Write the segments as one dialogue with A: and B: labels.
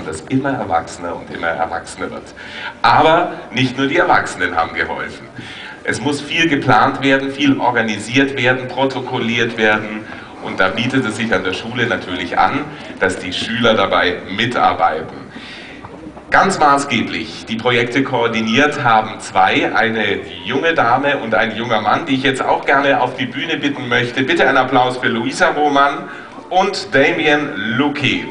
A: man das immer erwachsener und immer erwachsener wird. Aber nicht nur die Erwachsenen haben geholfen. Es muss viel geplant werden, viel organisiert werden, protokolliert werden. Und da bietet es sich an der Schule natürlich an, dass die Schüler dabei mitarbeiten. Ganz maßgeblich die Projekte koordiniert haben zwei, eine junge Dame und ein junger Mann, die ich jetzt auch gerne auf die Bühne bitten möchte. Bitte einen Applaus für Luisa Roman und Damien Luque.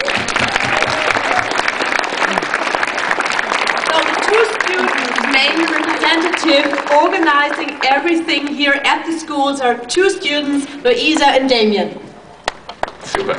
B: Main representative organizing everything here at the schools are two students, Luisa and Damien.
A: Super.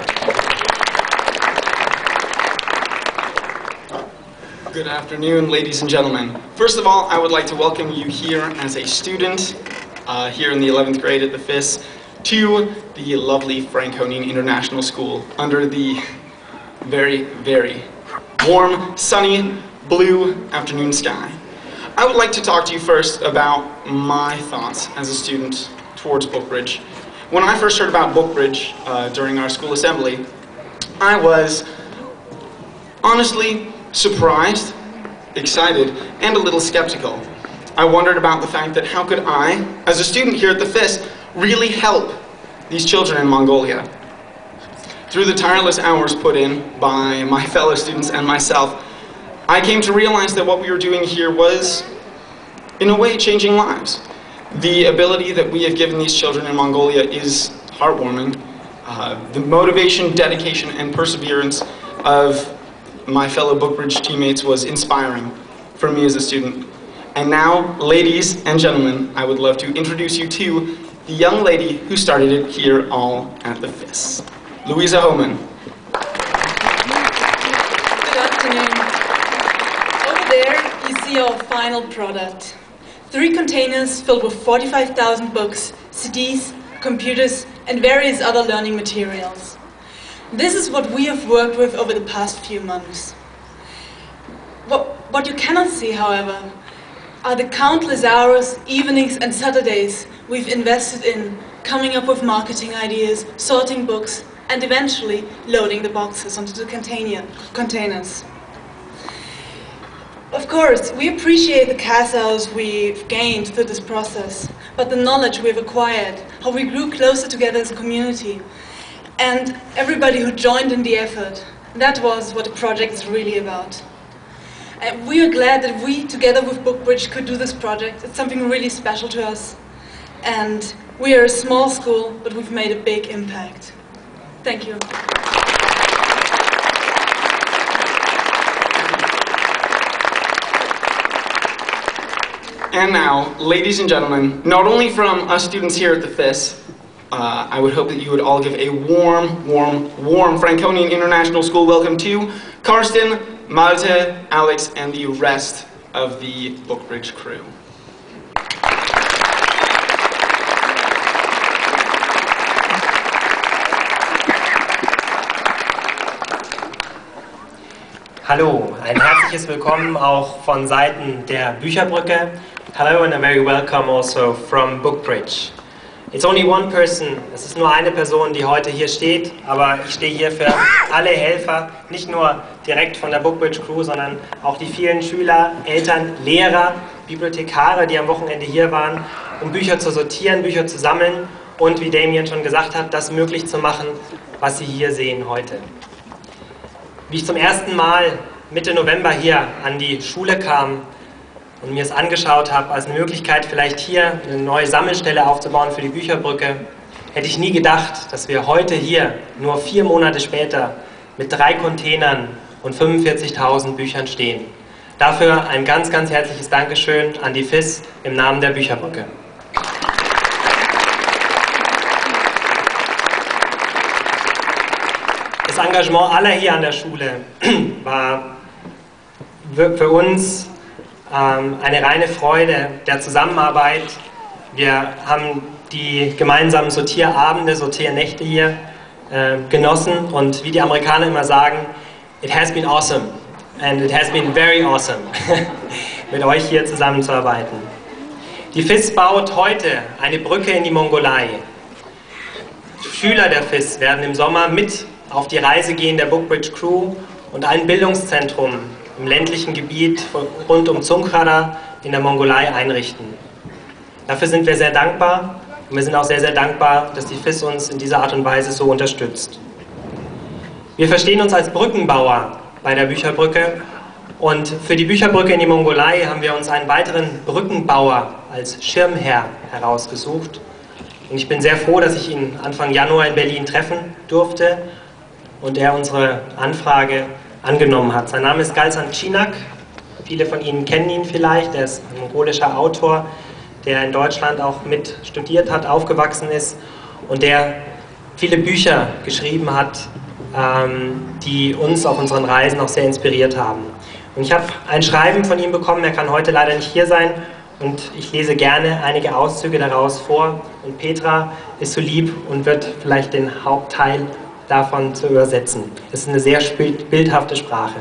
C: Good afternoon, ladies and gentlemen. First of all, I would like to welcome you here as a student here in the 11th grade at the FIS to the lovely Franconian International School under the very, very warm, sunny, blue afternoon sky. I would like to talk to you first about my thoughts as a student towards Bookbridge. When I first heard about Bookbridge during our school assembly, I was honestly surprised, excited, and a little skeptical. I wondered about the fact that how could I, as a student here at the FIS, really help these children in Mongolia? Through the tireless hours put in by my fellow students and myself, I came to realize that what we were doing here was, in a way, changing lives. The ability that we have given these children in Mongolia is heartwarming. The motivation, dedication, and perseverance of my fellow Bookbridge teammates was inspiring for me as a student. And now, ladies and gentlemen, I would love to introduce you to the young lady who started it here all at the FIS, Luisa Homan.
D: Good afternoon. Over there, you see our final product. 3 containers filled with 45,000 books, CDs, computers, and various other learning materials. This is what we have worked with over the past few months. What you cannot see, however, are the countless hours, evenings, and Saturdays we've invested in coming up with marketing ideas, sorting books, and eventually loading the boxes onto the containers. Of course, we appreciate the cash hours we've gained through this process, but the knowledge we've acquired, how we grew closer together as a community, and everybody who joined in the effort, that was what the project is really about. And we are glad that we, together with Bookbridge, could do this project. It's something really special to us. And we are a small school, but we've made a big impact. Thank you.
C: And now, ladies and gentlemen, not only from us students here at the FIS, I would hope that you would all give a warm, warm, warm Franconian International School welcome to Karsten, Malte, Alex, and the rest of the Bookbridge crew.
E: Hallo, ein herzliches Willkommen auch von Seiten der Bücherbrücke. Hello and a very welcome also from Bookbridge. It's only one person, es ist nur eine Person, die heute hier steht, aber ich stehe hier für alle Helfer, nicht nur direkt von der Bookbridge Crew, sondern auch die vielen Schüler, Eltern, Lehrer, Bibliothekare, die am Wochenende hier waren, um Bücher zu sortieren, Bücher zu sammeln und, wie Damien schon gesagt hat, das möglich zu machen, was Sie hier sehen heute. Wie ich zum ersten Mal Mitte November hier an die Schule kam und mir es angeschaut habe, als eine Möglichkeit, vielleicht hier eine neue Sammelstelle aufzubauen für die Bücherbrücke, hätte ich nie gedacht, dass wir heute hier, nur 4 Monate später, mit 3 Containern und 45.000 Büchern stehen. Dafür ein ganz, ganz herzliches Dankeschön an die FIS im Namen der Bücherbrücke. Das Engagement aller hier an der Schule war für uns eine reine Freude der Zusammenarbeit. Wir haben die gemeinsamen Sortierabende, Sortiernächte hier genossen und wie die Amerikaner immer sagen, it has been awesome and it has been very awesome, mit euch hier zusammenzuarbeiten. Die FIS baut heute eine Brücke in die Mongolei. Schüler der FIS werden im Sommer mit auf die Reise gehen der Bookbridge Crew und ein Bildungszentrum im ländlichen Gebiet rund um Dzongkhara in der Mongolei einrichten. Dafür sind wir sehr dankbar und wir sind auch sehr, sehr dankbar, dass die FIS uns in dieser Art und Weise so unterstützt. Wir verstehen uns als Brückenbauer bei der Bücherbrücke und für die Bücherbrücke in die Mongolei haben wir uns einen weiteren Brückenbauer als Schirmherr herausgesucht. Und ich bin sehr froh, dass ich ihn Anfang Januar in Berlin treffen durfte und er unsere Anfrage angenommen hat. Sein Name ist Galsan Chinak. Viele von Ihnen kennen ihn vielleicht. Er ist ein mongolischer Autor, der in Deutschland auch mit studiert hat, aufgewachsen ist und der viele Bücher geschrieben hat, die uns auf unseren Reisen auch sehr inspiriert haben. Und ich habe ein Schreiben von ihm bekommen, er kann heute leider nicht hier sein und ich lese gerne einige Auszüge daraus vor und Petra ist so lieb und wird vielleicht den Hauptteil davon zu übersetzen. Es ist eine sehr bildhafte Sprache.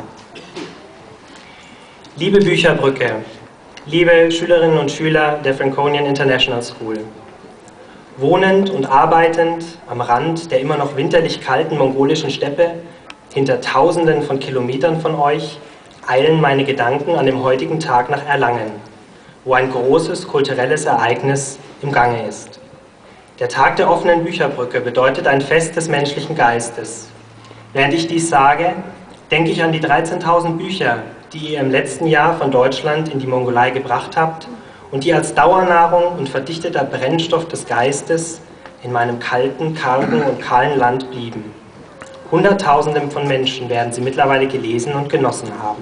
E: Liebe Bücherbrücke, liebe Schülerinnen und Schüler der Franconian International School, wohnend und arbeitend am Rand der immer noch winterlich kalten mongolischen Steppe, hinter Tausenden von Kilometern von euch, eilen meine Gedanken an dem heutigen Tag nach Erlangen, wo ein großes kulturelles Ereignis im Gange ist. Der Tag der offenen Bücherbrücke bedeutet ein Fest des menschlichen Geistes. Während ich dies sage, denke ich an die 13.000 Bücher, die ihr im letzten Jahr von Deutschland in die Mongolei gebracht habt und die als Dauernahrung und verdichteter Brennstoff des Geistes in meinem kalten, kargen und kahlen Land blieben. Hunderttausenden von Menschen werden sie mittlerweile gelesen und genossen haben.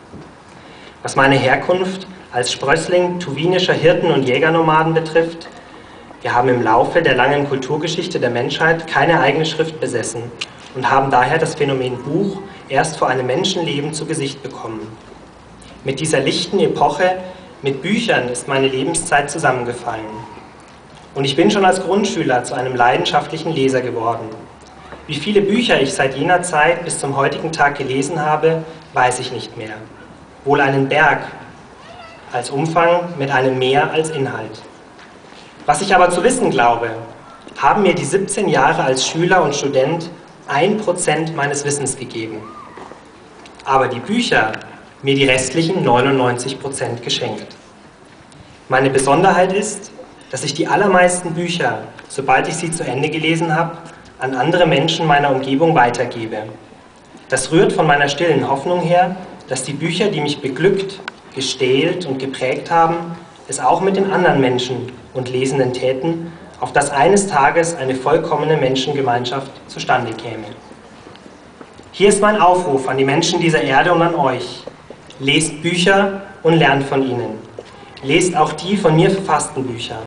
E: Was meine Herkunft als Sprössling tuwinischer Hirten und Jägernomaden betrifft, wir haben im Laufe der langen Kulturgeschichte der Menschheit keine eigene Schrift besessen und haben daher das Phänomen Buch erst vor einem Menschenleben zu Gesicht bekommen. Mit dieser lichten Epoche, mit Büchern ist meine Lebenszeit zusammengefallen. Und ich bin schon als Grundschüler zu einem leidenschaftlichen Leser geworden. Wie viele Bücher ich seit jener Zeit bis zum heutigen Tag gelesen habe, weiß ich nicht mehr. Wohl einen Berg als Umfang mit einem Meer als Inhalt. Was ich aber zu wissen glaube, haben mir die 17 Jahre als Schüler und Student 1% meines Wissens gegeben. Aber die Bücher mir die restlichen 99% geschenkt. Meine Besonderheit ist, dass ich die allermeisten Bücher, sobald ich sie zu Ende gelesen habe, an andere Menschen meiner Umgebung weitergebe. Das rührt von meiner stillen Hoffnung her, dass die Bücher, die mich beglückt, gestählt und geprägt haben, es auch mit den anderen Menschen und Lesenden täten, auf dass eines Tages eine vollkommene Menschengemeinschaft zustande käme. Hier ist mein Aufruf an die Menschen dieser Erde und an euch. Lest Bücher und lernt von ihnen. Lest auch die von mir verfassten Bücher.